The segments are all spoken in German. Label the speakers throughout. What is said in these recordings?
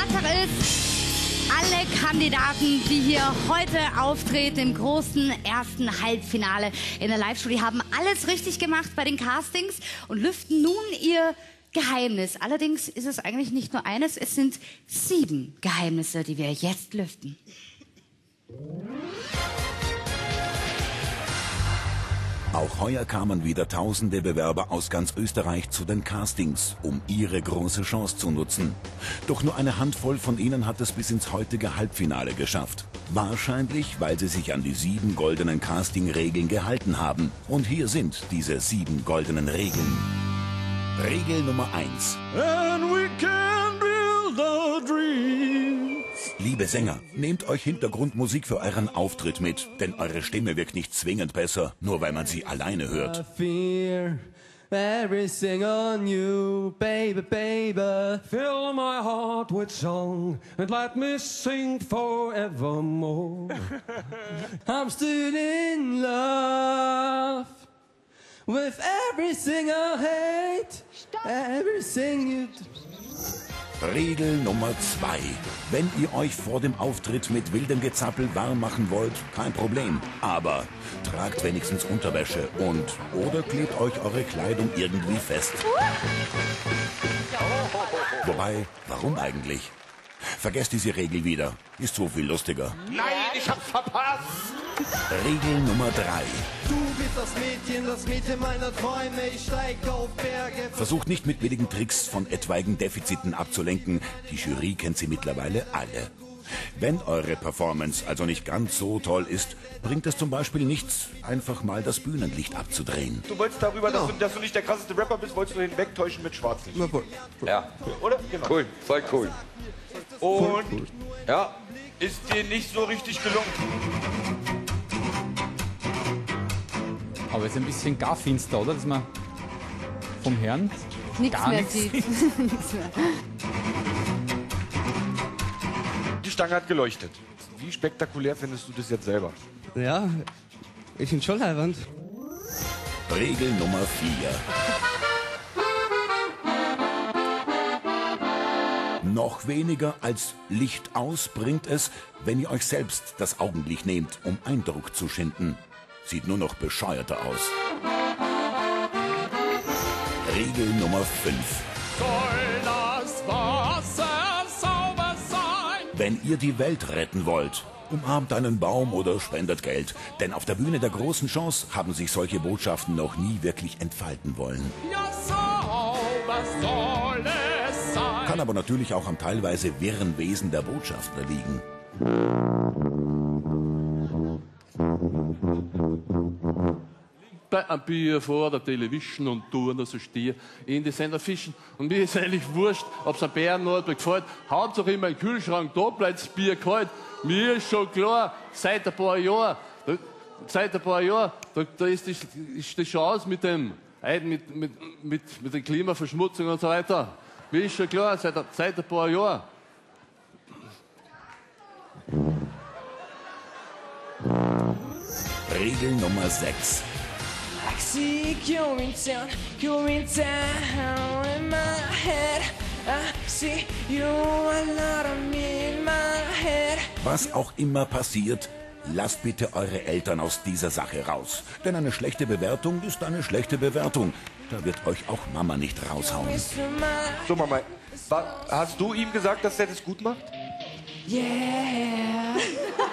Speaker 1: Tatsache ist, alle Kandidaten, die hier heute auftreten im großen ersten Halbfinale in der Live-Show, die haben alles richtig gemacht bei den Castings und lüften nun ihr Geheimnis. Allerdings ist es eigentlich nicht nur eines, es sind 7 Geheimnisse, die wir jetzt lüften.
Speaker 2: Auch heuer kamen wieder tausende Bewerber aus ganz Österreich zu den Castings, um ihre große Chance zu nutzen. Doch nur eine Handvoll von ihnen hat es bis ins heutige Halbfinale geschafft. Wahrscheinlich, weil sie sich an die 7 goldenen Casting-Regeln gehalten haben. Und hier sind diese 7 goldenen Regeln. Regel Nummer 1.
Speaker 3: And we can build a dream.
Speaker 2: Liebe Sänger, nehmt euch Hintergrundmusik für euren Auftritt mit, denn eure Stimme wirkt nicht zwingend besser, nur weil man sie alleine hört.
Speaker 3: I fear everything on you, baby, baby. Fill my heart with song and let me sing forevermore. I'm still in love with everything I hate, everything you do.
Speaker 2: Regel Nummer 2. Wenn ihr euch vor dem Auftritt mit wildem Gezappel warm machen wollt, kein Problem. Aber tragt wenigstens Unterwäsche und oder klebt euch eure Kleidung irgendwie fest. Wobei, warum eigentlich? Vergesst diese Regel wieder. Ist so viel lustiger.
Speaker 4: Nein, ich hab's verpasst!
Speaker 2: Regel Nummer 3.
Speaker 3: Du bist das Mädchen meiner Träume, ich steig auf Berge.
Speaker 2: Versucht nicht mit billigen Tricks von etwaigen Defiziten abzulenken. Die Jury kennt sie mittlerweile alle. Wenn eure Performance also nicht ganz so toll ist, bringt es zum Beispiel nichts, einfach mal das Bühnenlicht abzudrehen.
Speaker 4: Du wolltest darüber, dass du nicht der krasseste Rapper bist, wolltest du den wegtäuschen mit Schwarzlicht.
Speaker 5: Ja,
Speaker 4: Oder? Genau.
Speaker 5: cool, voll cool.
Speaker 4: Und
Speaker 5: Ja,
Speaker 4: ist dir nicht so richtig gelungen.
Speaker 6: Aber es ist ein bisschen gar finster, oder? Dass man vom Herrn
Speaker 1: Nichts
Speaker 6: gar
Speaker 1: mehr
Speaker 6: nichts
Speaker 1: sieht.
Speaker 6: sieht.
Speaker 1: Nichts mehr.
Speaker 4: Die Stange hat geleuchtet. Wie spektakulär findest du das jetzt selber?
Speaker 3: Ja, ich bin schon leibend.
Speaker 2: Regel Nummer 4. Noch weniger als Licht aus bringt es, wenn ihr euch selbst das Augenlicht nehmt, um Eindruck zu schinden. Sieht nur noch bescheuerter aus. Regel Nummer 5.
Speaker 3: Soll das Wasser sauber sein?
Speaker 2: Wenn ihr die Welt retten wollt, umarmt einen Baum oder spendet Geld. Denn auf der Bühne der großen Chance haben sich solche Botschaften noch nie wirklich entfalten wollen.
Speaker 3: Ja, sauber soll es sein.
Speaker 2: Kann aber natürlich auch am teilweise wirren Wesen der Botschafter liegen.
Speaker 7: Bei einem Bier vor der Television und tun da so stehen in die Sender fischen. Und mir ist eigentlich wurscht, ob es einem Bären noch gefällt. Hauptsache in meinem Kühlschrank, da bleibt das Bier kalt. Mir ist schon klar, seit ein paar Jahren, da ist das schon aus mit dem, mit der Klimaverschmutzung und so weiter. Mir ist schon klar, seit ein paar Jahren.
Speaker 2: Regel Nummer 6.
Speaker 3: I see you in town in my head. I see you a lot of me in my head.
Speaker 2: Was auch immer passiert, lasst bitte eure Eltern aus dieser Sache raus. Denn eine schlechte Bewertung ist eine schlechte Bewertung. Da wird euch auch Mama nicht raushauen.
Speaker 4: So, Mama, hast du ihm gesagt, dass er das gut macht?
Speaker 3: Yeah.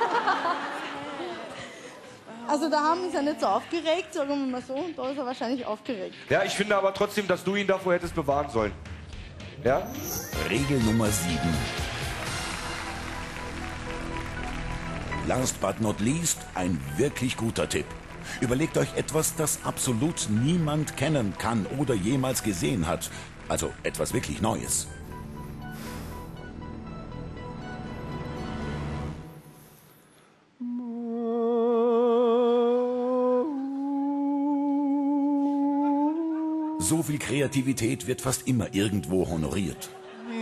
Speaker 8: Also da haben wir uns ja nicht so aufgeregt, sagen wir mal so, und da ist er wahrscheinlich aufgeregt.
Speaker 4: Ja, ich finde aber trotzdem, dass du ihn davor hättest bewahren sollen. Ja?
Speaker 2: Regel Nummer 7. Last but not least, ein wirklich guter Tipp. Überlegt euch etwas, das absolut niemand kennen kann oder jemals gesehen hat. Also etwas wirklich Neues. So viel Kreativität wird fast immer irgendwo honoriert.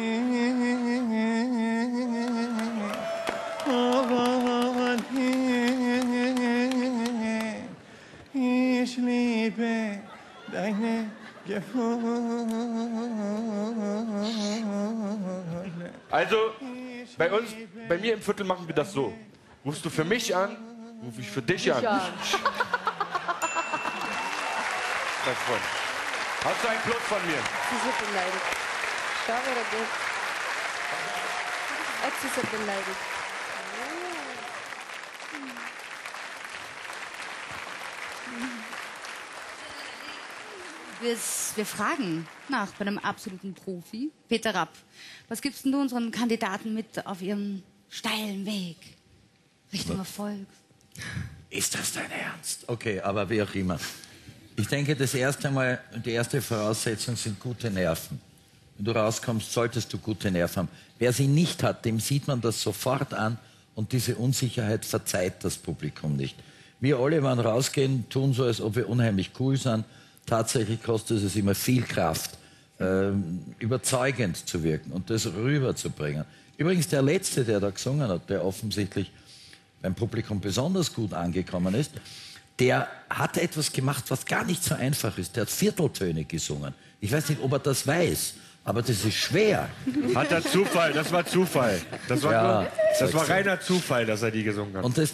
Speaker 3: Ich liebe deine Gefühle.
Speaker 4: Also, bei mir im Viertel machen wir das so. Rufst du für mich an, rufe ich für dich an. Mein Freund. Hast du einen Plus von mir?
Speaker 5: Sie ist so beleidigt. Schau, wer da geht. Jetzt ist er beleidigt.
Speaker 1: Wir fragen nach bei einem absoluten Profi, Peter Rapp. Was gibst denn du unseren Kandidaten mit auf ihrem steilen Weg Richtung Erfolg?
Speaker 9: Ist das dein Ernst? Okay, aber wie auch immer. Ich denke, die erste Voraussetzung sind gute Nerven. Wenn du rauskommst, solltest du gute Nerven haben. Wer sie nicht hat, dem sieht man das sofort an und diese Unsicherheit verzeiht das Publikum nicht. Wir alle, wenn rausgehen, tun so, als ob wir unheimlich cool sind. Tatsächlich kostet es immer viel Kraft, überzeugend zu wirken und das rüberzubringen. Übrigens, der Letzte, der da gesungen hat, der offensichtlich beim Publikum besonders gut angekommen ist, der hat etwas gemacht, was gar nicht so einfach ist. Der hat Vierteltöne gesungen. Ich weiß nicht, ob er das weiß, aber das ist schwer.
Speaker 4: Hat er Zufall, das war Zufall. Das war reiner Zufall, dass er die gesungen hat.
Speaker 9: Und das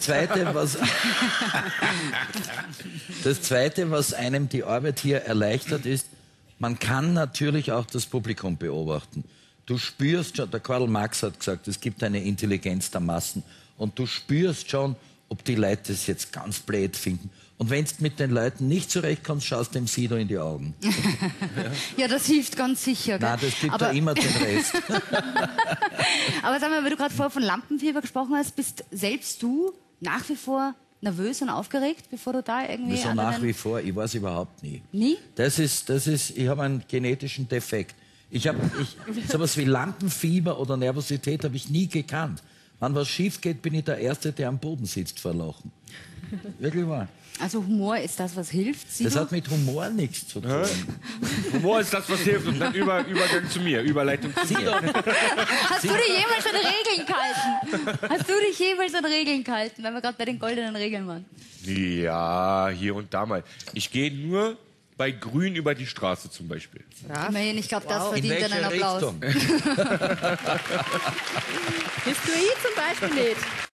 Speaker 9: Zweite, was einem die Arbeit hier erleichtert, ist, man kann natürlich auch das Publikum beobachten. Du spürst schon, der Karl Marx hat gesagt, es gibt eine Intelligenz der Massen. Und du spürst schon, ob die Leute das jetzt ganz blöd finden. Und wenn du mit den Leuten nicht zurechtkommst, schaust dem Sido in die Augen.
Speaker 1: Ja, das hilft ganz sicher. Gell?
Speaker 9: Nein, das gibt ja immer den Rest.
Speaker 1: Aber sag mal, weil du gerade vorher von Lampenfieber gesprochen hast, bist selbst du nach wie vor nervös und aufgeregt, bevor du da irgendwie...
Speaker 9: Wieso nach wie vor? Ich weiß überhaupt nie.
Speaker 1: Nie?
Speaker 9: Ich habe einen genetischen Defekt. Sowas wie Lampenfieber oder Nervosität habe ich nie gekannt. Wenn was schief geht, bin ich der Erste, der am Boden sitzt vor Lachen. Wirklich wahr.
Speaker 1: Also Humor ist das, was hilft? Sido?
Speaker 9: Das hat mit Humor nichts zu tun.
Speaker 4: Humor ist das, was hilft. Und dann Übergang zu mir, Überleitung zu mir.
Speaker 1: Hast du dich jemals an Regeln gehalten? Hast du dich jemals an Regeln gehalten, wenn wir gerade bei den goldenen Regeln waren?
Speaker 4: Ja, hier und da mal. Ich gehe nur bei Grün über die Straße zum Beispiel.
Speaker 1: Immerhin, ich glaube, das verdient einen Applaus.
Speaker 9: Richtung?
Speaker 5: Bist du ich zum Beispiel nicht?